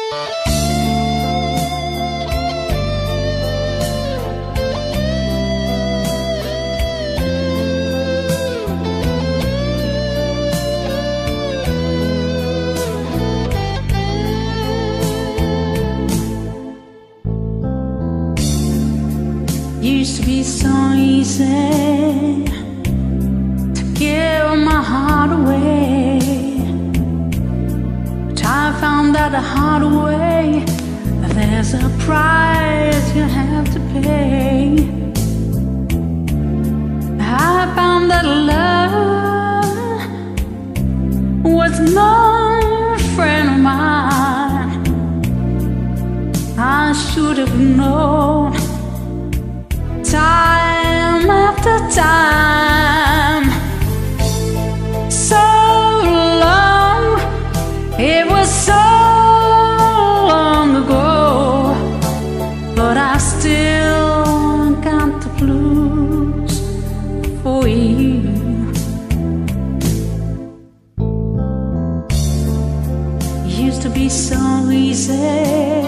Used to be so easy to give my heart away, but I found that the hard way, there's a price you have to pay. I found that love was no friend of mine. I should have known time after time. So long, it was so long ago, but I still got the blues for you. It used to be so easy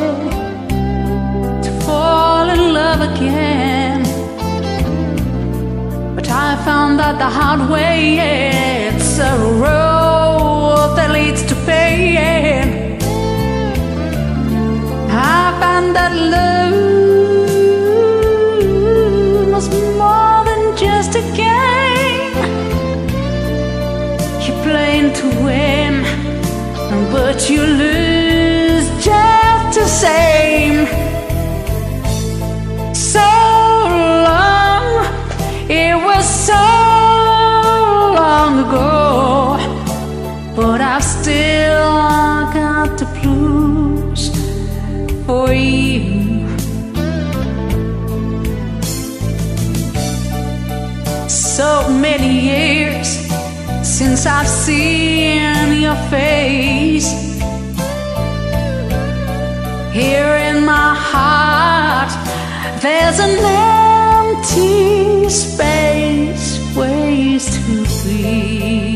to fall in love again, but I found that the hard way, it's a road that leads to pain. I found that love was more than just a game. You're playing to win, but you lose just the same. So long, it was so long ago, but I've still got the blues for you. So many years since I've seen your face. Here in my heart, there's an empty space, ways to be.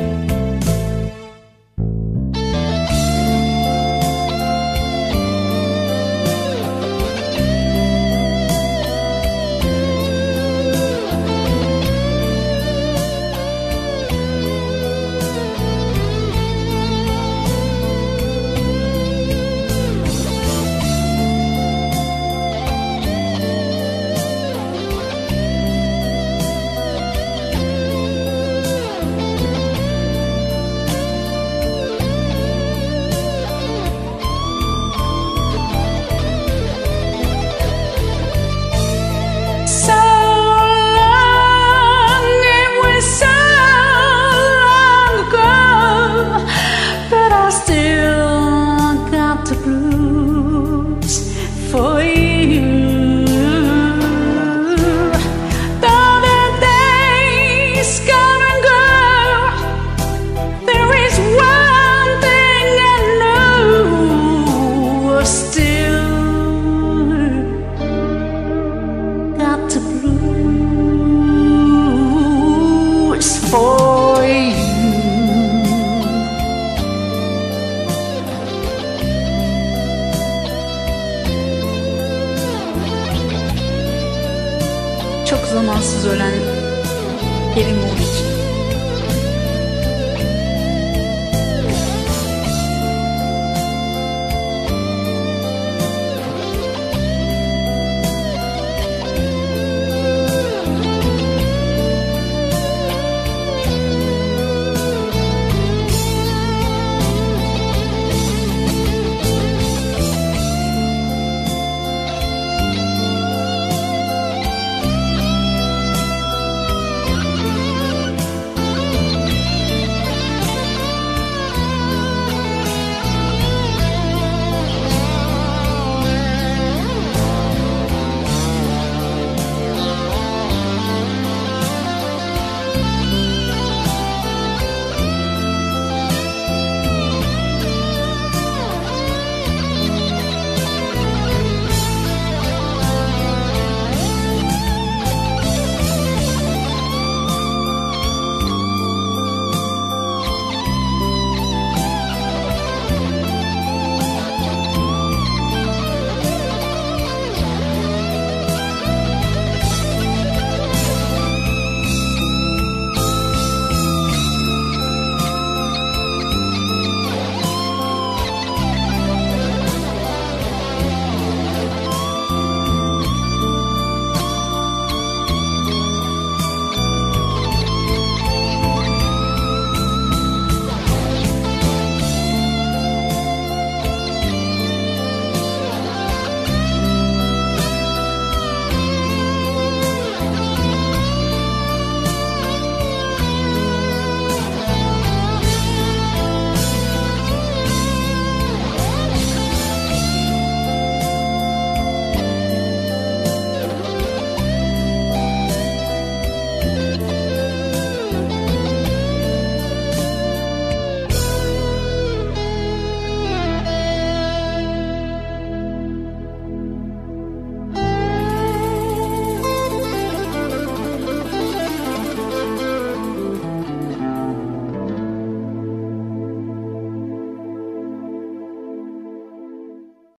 For you, though the days come and go, there is one thing I know, I've still got the blues for you. Çok zamansız ölen yerin